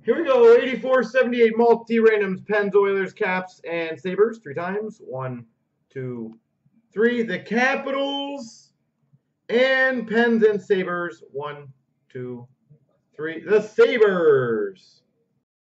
Here we go. 84, 78 multi-randoms, pens, Oilers, Caps, and Sabres. 3 times. 1, 2, 3. The Capitals and pens and Sabres. 1, 2, 3. The Sabres.